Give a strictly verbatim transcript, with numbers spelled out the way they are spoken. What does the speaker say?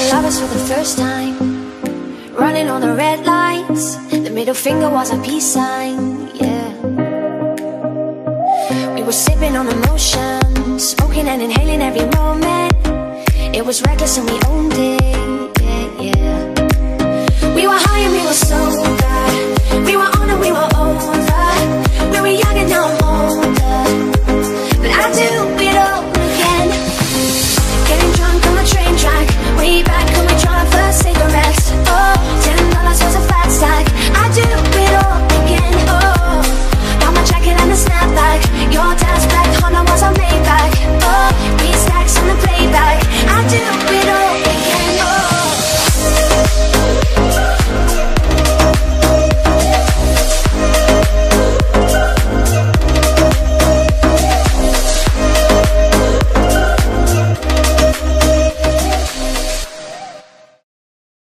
lovers for the first time, running on the red lights. The middle finger was a peace sign, yeah. We were sipping on emotion, smoking and inhaling every moment. It was reckless and we owned it, yeah, yeah. We were high and we were sober, we were on and we were over.